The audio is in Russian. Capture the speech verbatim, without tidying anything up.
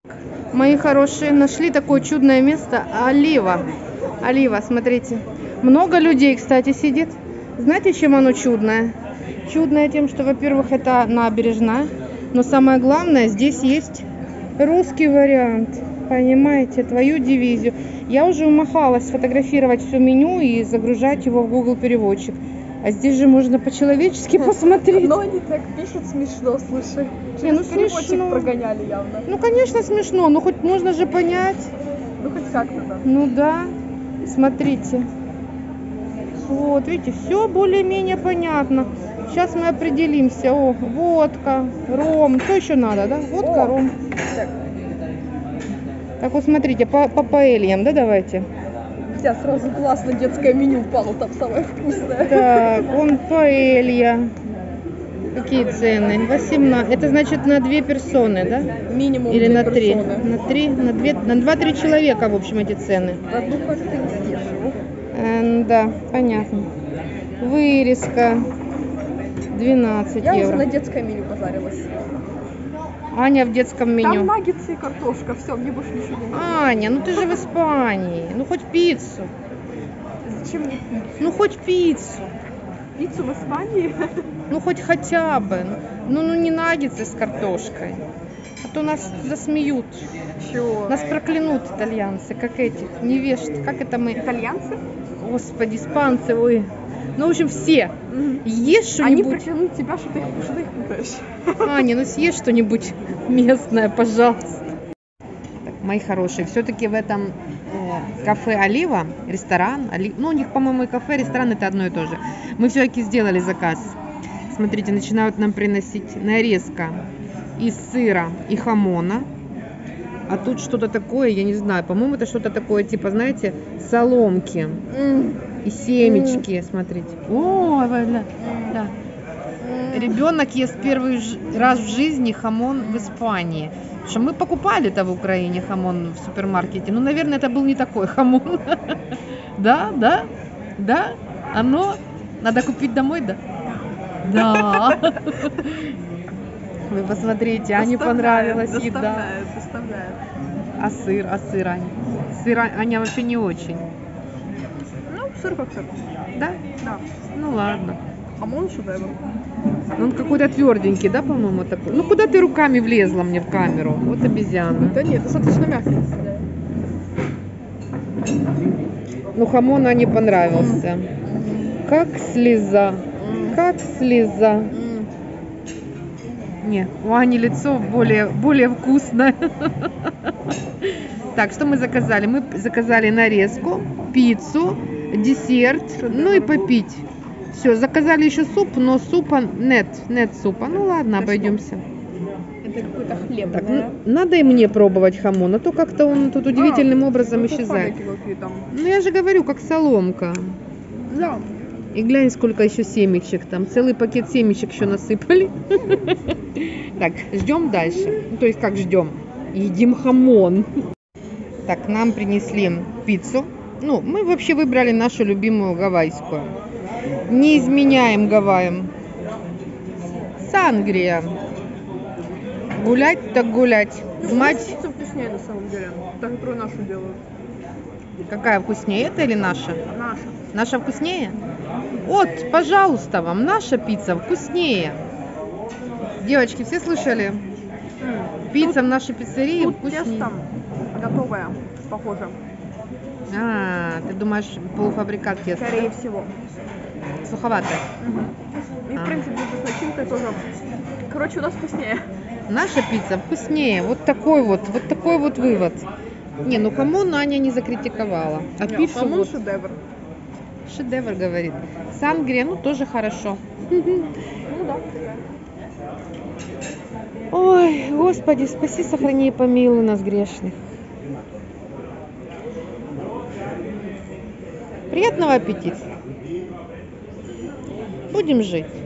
Мои хорошие, нашли такое чудное место. Олива. Олива, смотрите. Много людей, кстати, сидит. Знаете, чем оно чудное? Чудное тем, что, во-первых, это набережная. Но самое главное, здесь есть русский вариант. Понимаете, твою дивизию. Я уже умахалась сфотографировать все меню и загружать его в Google переводчик. А здесь же можно по-человечески посмотреть. Но они так пишут смешно, слушай. Не, ну переводчик смешно. прогоняли явно. Ну, конечно, смешно, но хоть можно же понять. Ну, хоть как-то, да. Ну да, смотрите. Вот, видите, все более-менее понятно. Сейчас мы определимся. О, водка, ром. Что еще надо, да? Водка, О, ром. Так, Так вот, смотрите, по, по паэльям, да, давайте. у тебя сразу классно детское меню упало, там самое вкусное. Так, вон паэлья. Какие цены? восемнадцать. Это значит на две персоны, да? Минимум Или две на три? персоны. На три, на две, на два-три человека, в общем, эти цены. Одну как ты не съешь его. Э, да, понятно. Вырезка двенадцать Я евро. уже на детское меню позарилась. Аня в детском Там меню. наггетсы и картошка, все, мне больше ничего не надо. Аня, ну ты же в Испании. Ну хоть пиццу. Зачем мне пиццу? Ну хоть пиццу. Пиццу в Испании? Ну хоть хотя бы. Ну, ну не наггетсы с картошкой. А то нас засмеют. Чего? Нас проклянут итальянцы, как этих невежд. Как это мы? Итальянцы? Господи, испанцы, ой. Ну, в общем, все. Мгм. Ешь Они что-нибудь. проклянут тебя, что ты их, что ты их путаешь. Аня, ну съешь что-нибудь местное, пожалуйста. Так, мои хорошие, все-таки в этом э, кафе Олива, ресторан, Оли... ну у них, по-моему, и кафе, ресторан это одно и то же. Мы все-таки сделали заказ. Смотрите, начинают нам приносить нарезка из сыра и хамона. А тут что-то такое, я не знаю, по-моему, это что-то такое, типа, знаете, соломки и семечки, смотрите. О, да, да. Ребенок ест первый ж- раз в жизни хамон в Испании. Потому что мы покупали это в Украине хамон в супермаркете. Ну, наверное, это был не такой хамон. Да, да, да. Оно надо купить домой, да? Да. Вы посмотрите, Ане понравилась еда. Доставляет, доставляет. А сыр, а сыр, Аня? Сыр А- Аня вообще не очень. Ну, сыр как сыр. Да? Да. Ну ладно. Хамон шедевр. Он какой-то тверденький, да, по-моему, такой? Ну, куда ты руками влезла мне в камеру? Вот обезьяна. Да нет, достаточно мягкий. Ну, хамон Ане понравился. Как слеза. Как слеза. Не, у Ани лицо более, более вкусное. Так, что мы заказали? Мы заказали нарезку, пиццу, десерт, ну и попить. Все, заказали еще суп, но супа нет, нет супа. Ну ладно, обойдемся. Это какой-то хлеб, Так, да? н- надо и мне пробовать хамон, а то как-то он тут удивительным образом Ну, исчезает. сухарики какие там. Ну я же говорю, как соломка. Да. И глянь, сколько еще семечек там. Целый пакет семечек еще насыпали. Так, ждем дальше. Ну, то есть как ждем? Едим хамон. Так, нам принесли пиццу. Ну, мы вообще выбрали нашу любимую гавайскую. Не изменяем Гавайям. Сангрия. Гулять так гулять. Мать, Пицца вкуснее на самом деле. Та, которую нашу делают. какая вкуснее, эта или наша? Наша. Наша вкуснее? Вот, пожалуйста, вам наша пицца вкуснее. Девочки, все слышали? Пицца в нашей пиццерии Тут вкуснее. тесто готовое, похоже. А, ты думаешь, полуфабрикат теста? Скорее всего. Суховатое. И, в А. принципе, с начинкой тоже. Короче, у нас вкуснее. Наша пицца вкуснее. Вот такой вот, вот такой вот вывод. Не, ну хамон Аня не закритиковала. А Не, пиццу хамон вот шедевр. шедевр, говорит. Сангрия, ну тоже хорошо. Ну да. Ой, Господи, спаси, сохрани и помилуй нас грешных. Приятного аппетита. Будем жить.